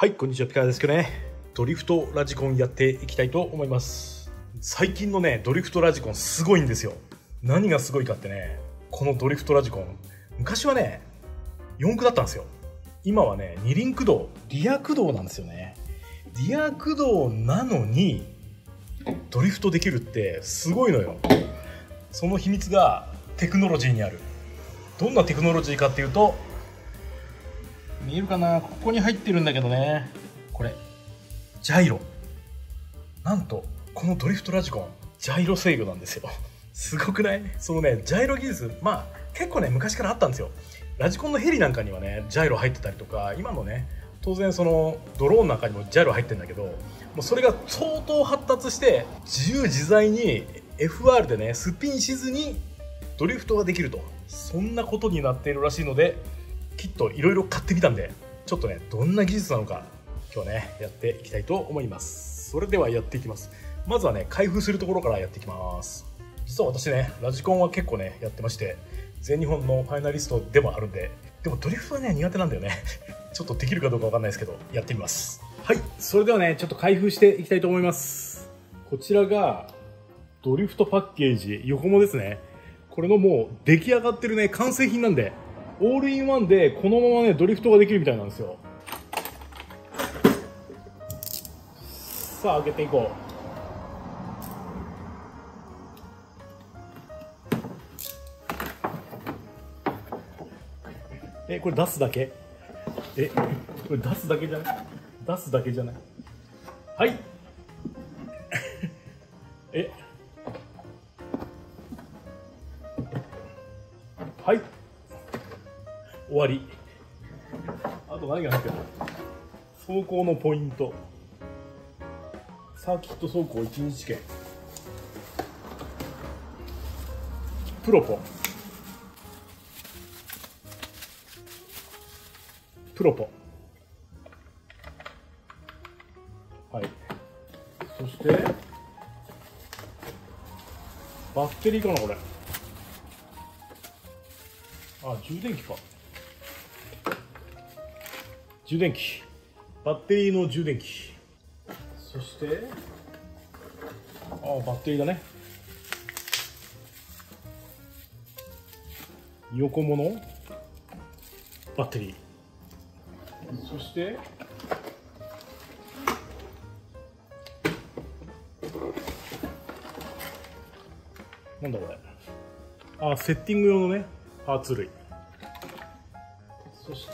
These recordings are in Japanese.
はい、こんにちは、ピカですけどね、ドリフトラジコンやっていきたいと思います。最近のね、ドリフトラジコンすごいんですよ。何がすごいかってね、このドリフトラジコン、昔はね、4駆だったんですよ。今はね、二輪駆動、リア駆動なんですよね。リア駆動なのに、ドリフトできるってすごいのよ。その秘密がテクノロジーにある。どんなテクノロジーかっていうと、見えるかな、ここに入ってるんだけどね、これジャイロ。なんとこのドリフトラジコンジャイロ制御なんですよ。すごくない？そのね、ジャイロ技術、結構ね、昔からあったんですよ。ラジコンのヘリなんかにはね、ジャイロ入ってたりとか、今のね、当然そのドローンなんかにもジャイロ入ってるんだけど、もうそれが相当発達して自由自在に FR でね、スピンしずにドリフトができると、そんなことになっているらしいので、きっといろいろ買ってみたんで、ちょっとね、どんな技術なのか今日ね、やっていきたいと思います。それではやっていきます。まずはね、開封するところからやっていきます。実は私ね、ラジコンは結構ね、やってまして、全日本のファイナリストでもあるんで、でもドリフトはね、苦手なんだよね。ちょっとできるかどうかわかんないですけど、やってみます。はい、それではね、ちょっと開封していきたいと思います。こちらがドリフトパッケージ、横もですね。これのもう出来上がってるね、完成品なんで、オールインワンでこのままね、ドリフトができるみたいなんですよ。さあ、開けていこう。これ出すだけ？これ出すだけじゃない？出すだけじゃない？はい。はい。終わり。あと何が入ってるの？走行のポイント。サーキット走行1日券。プロポ。プロポ。はい。そして、バッテリーかな、これ。あ、充電器か。充電器。バッテリーの充電器。そして、バッテリーだね。横ものバッテリー。そして、なんだこれ。セッティング用のね、パーツ類。そして、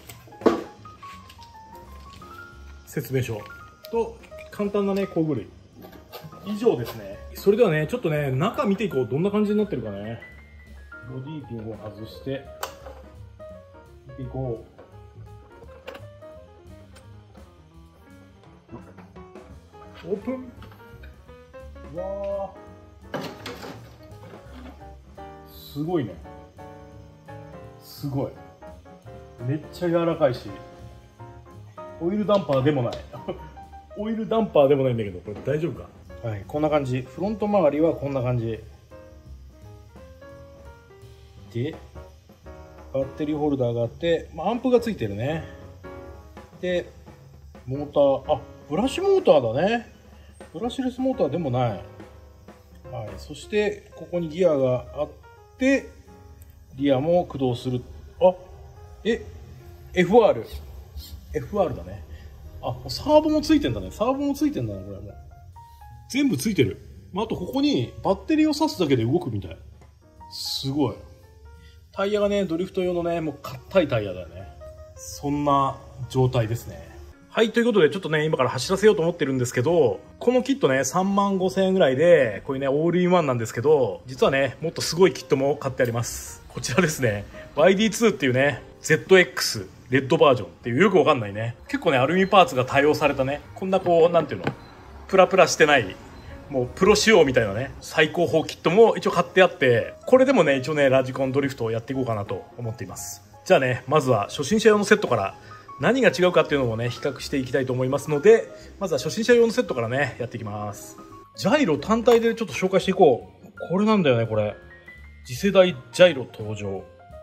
説明書と簡単なね、工具類。以上ですね。それではね、ちょっとね、中見ていこう。どんな感じになってるかね。ボディピンを外して、見ていこう。オープン。わー。すごいね。すごい。めっちゃ柔らかいし。オイルダンパーでもない。オイルダンパーでもないんだけど、これ大丈夫か？はい、こんな感じ。フロント周りはこんな感じ。で、バッテリーホルダーがあって、アンプがついてるね。で、モーター、ブラシモーターだね。ブラシレスモーターでもない。はい、そして、ここにギアがあって、リアも駆動する。FR。FR だね。サーボもついてんだね。サーボもついてんだね、これも。全部ついてる。あと、ここにバッテリーを挿すだけで動くみたい。すごい。タイヤがね、ドリフト用のね、もう硬いタイヤだよね。そんな状態ですね。はい、ということで、ちょっとね、今から走らせようと思ってるんですけど、このキットね、35,000円ぐらいで、こういうね、オールインワンなんですけど、実はね、もっとすごいキットも買ってあります。こちらですね、YD2 っていうね、ZX、レッドバージョンっていうよくわかんないね。結構ね、アルミパーツが対応されたね、こんなこう、なんていうの、プラプラしてない、もうプロ仕様みたいなね、最高峰キットも一応買ってあって、これでもね、一応ね、ラジコンドリフトをやっていこうかなと思っています。じゃあね、まずは初心者用のセットから何が違うかっていうのもね、比較していきたいと思いますので、まずは初心者用のセットからね、やっていきます。ジャイロ単体でちょっと紹介していこう。これなんだよね、これ。次世代ジャイロ登場。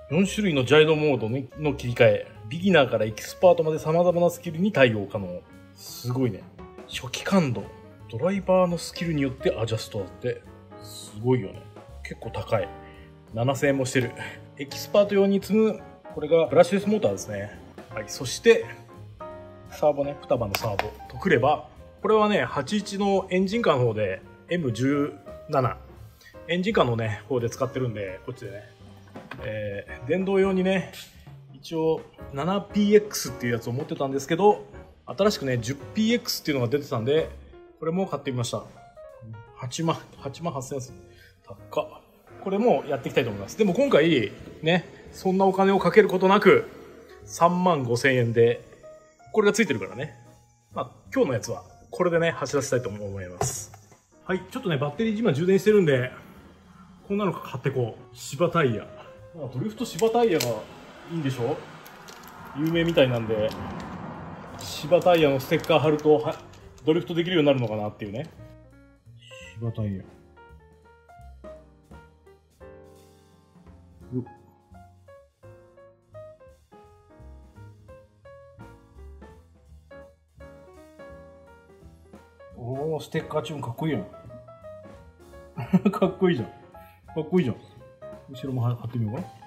4種類のジャイロモードの切り替え。ビギナーからエキスパートまで様々なスキルに対応可能。すごいね。初期感度。ドライバーのスキルによってアジャストだって。すごいよね。結構高い。7000円もしてる。エキスパート用に積む、これがブラッシュレスモーターですね。はい。そして、サーボね。双葉のサーボとくれば、これはね、81のエンジンカーの方で M17。エンジンカーのね、方で使ってるんで、こっちでね。電動用にね、一応 7PX っていうやつを持ってたんですけど、新しくね 10PX っていうのが出てたんで、これも買ってみました。8万8000円です。高っ。これもやっていきたいと思います。でも今回ね、そんなお金をかけることなく3万5000円でこれがついてるからね、まあ今日のやつはこれでね走らせたいと思います。はい、ちょっとねバッテリー今充電してるんで、こんなの買ってこう。芝タイヤ、ドリフト芝タイヤがいいんでしょ、有名みたいなんで、芝タイヤのステッカー貼るとドリフトできるようになるのかなっていうね。芝タイヤ、おー、ステッカーチューンかっこいいやんかっこいいじゃん、かっこいいじゃん。後ろも貼ってみようかな。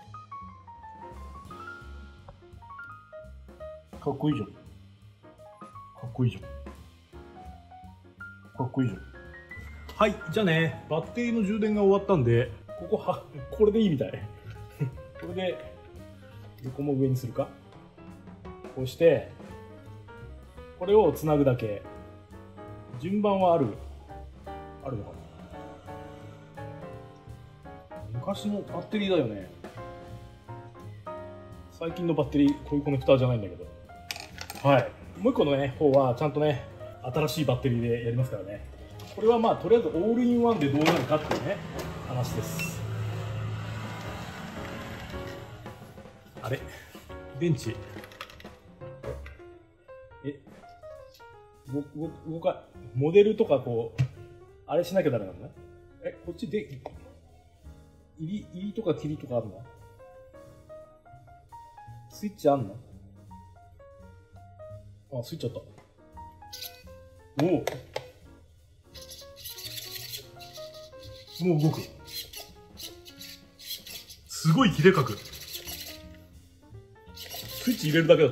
かっこいいじゃん。かっこいいじゃん。かっこいいじゃん。はい、じゃあね、バッテリーの充電が終わったんで、これでいいみたい。これで、横も上にするか。こうして、これをつなぐだけ。順番はあるのかな。昔のバッテリーだよね。最近のバッテリー、こういうコネクターじゃないんだけど。はい。もう一個のね、方はちゃんとね、新しいバッテリーでやりますからね。これはまあ、とりあえずオールインワンでどうなるかっていうね、話です。あれ？電池。モデルとかこう、あれしなきゃダメなのね。こっちで、入りとか切りとかあるの？スイッチあんの？あ、スイッチあった。おお。もう動く。すごい切れ角。スイッチ入れるだけだった。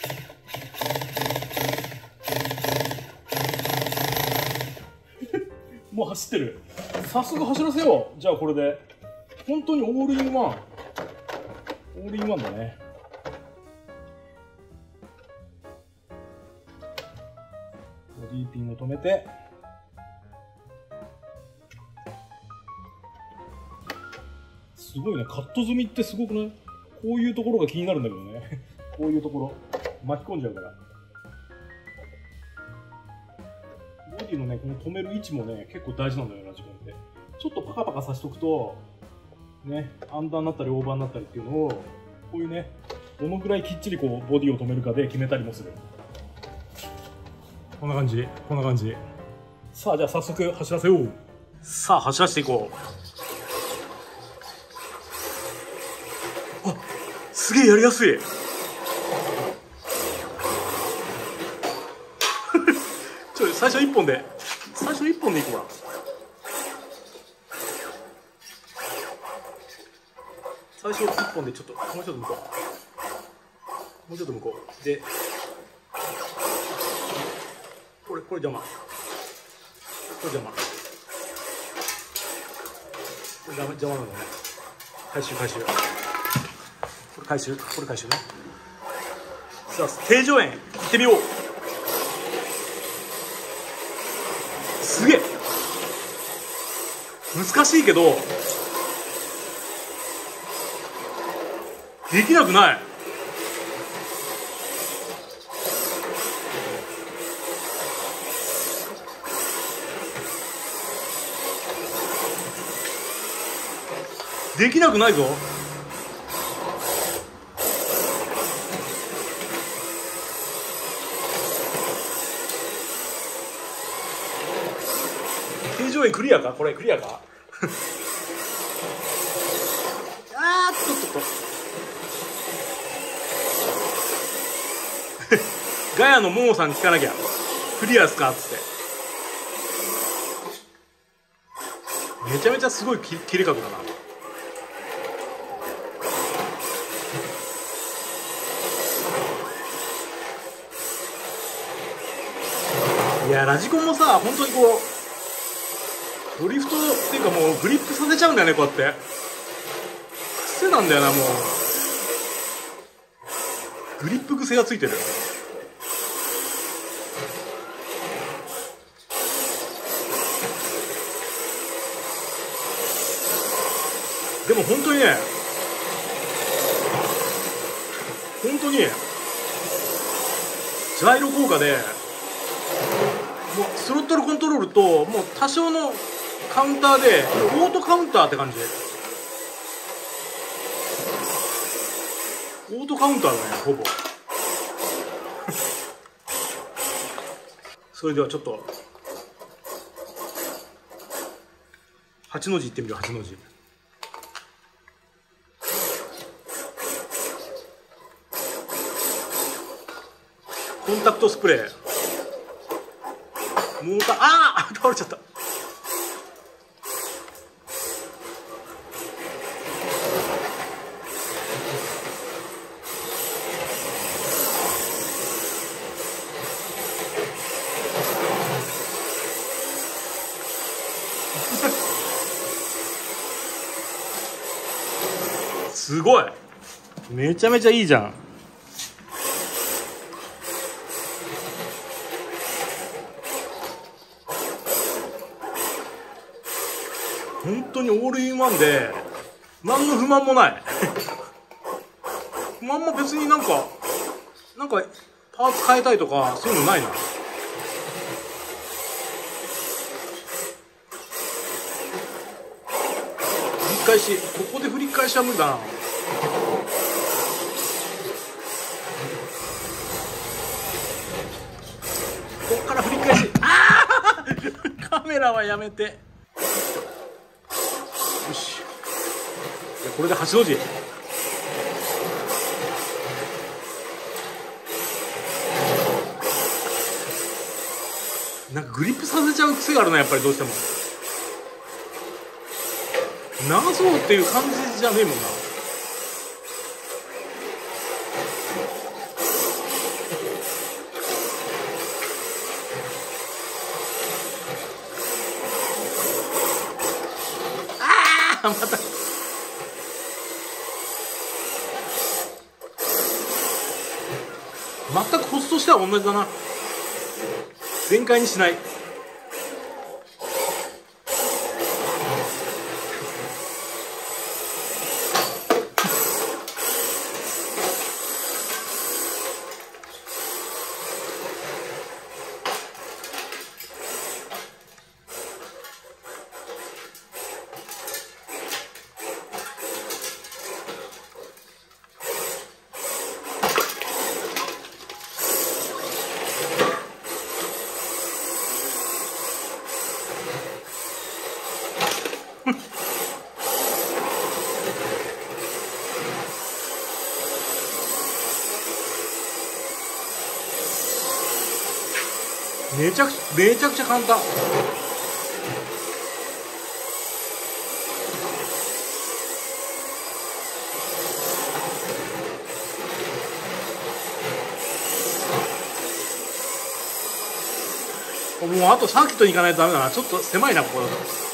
もう走ってる。早速走らせよう。じゃあこれで。本当にオールインワン。オールインワンだね。ボディピンを止めて。すごいね。カット済みってすごくない？こういうところが気になるんだけどね。こういうところ。巻き込んじゃうから。ボディのね、この止める位置もね、結構大事なんだよな、ラジコンって。ちょっとパカパカさしとくと、ね、アンダーになったりオーバーになったりっていうのを、こういうね、どのくらいきっちりこう、ボディを止めるかで決めたりもする。こんな感じ、こんな感じ。さあ、じゃあ早速走らせよう。さあ、走らせていこう。あ、すげえやりやすい。最初1本で、最初1本でいこうな。最初1本でちょっと、もうちょっと向こう。もうちょっと向こう。で、これ邪魔。これ邪魔。これ邪魔なのね。回収。これ回収ね。さあ、定常円行ってみよう。すげえ難しいけどできなくない。できなくないぞ。定常円クリアかこれクリアかあーっとガヤのモモさんに聞かなきゃ。クリアっすかっつって。めちゃめちゃすごい切れ角だな。いや、ラジコンもさ、本当にこうドリフトっていうか、もうグリップさせちゃうんだよね、こうやって。癖なんだよな、もう。グリップ癖がついてる。でも本当にね、本当にジャイロ効果で、もうスロットルコントロールと、もう多少のカウンターで、オートカウンターって感じ。オートカウンターだね、ほぼ。それではちょっと8の字いってみる。8の字。コンタクトスプレー。モーター、ああ倒れちゃった。すごい、めちゃめちゃいいじゃん。本当にオールインワンで何の不満もない不満も別になんかパーツ変えたいとかそういうのないな。振り返し、ここで振り返しは無理だな。ここから振り返し、ああカメラはやめて。よし、これで8の字。なんかグリップさせちゃう癖があるな、やっぱりどうしても。長そうっていう感じじゃねえもんな。ああまた全くコスとしては同じだな。全開にしない。めちゃくちゃ簡単。もうあとサーキットに行かないとダメだな。ちょっと狭いな、ここだと。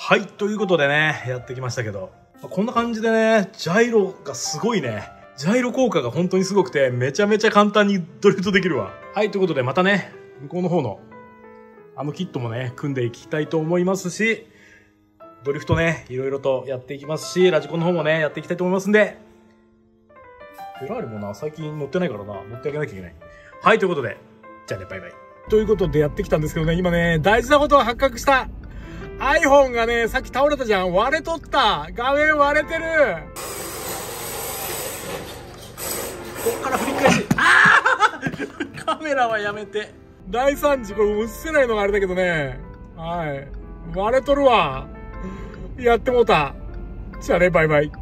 はい、ということでね、やってきましたけど。こんな感じでね、ジャイロがすごいね。ジャイロ効果が本当にすごくて、めちゃめちゃ簡単にドリフトできるわ。はい、ということでまたね、向こうの方のキットもね、組んでいきたいと思いますし、ドリフトね、いろいろとやっていきますし、ラジコンの方もね、やっていきたいと思いますんで、フェラーリもな、最近乗ってないからな、乗ってあげなきゃいけない。はい、ということで、じゃあね、バイバイ。ということでやってきたんですけどね、今ね、大事なことが発覚した。iPhone がね、さっき倒れたじゃん。割れとった。画面割れてる。こっから振り返し。カメラはやめて。大惨事。これ映せないのがあれだけどね。はい。割れとるわ。やってもうた。じゃあね、バイバイ。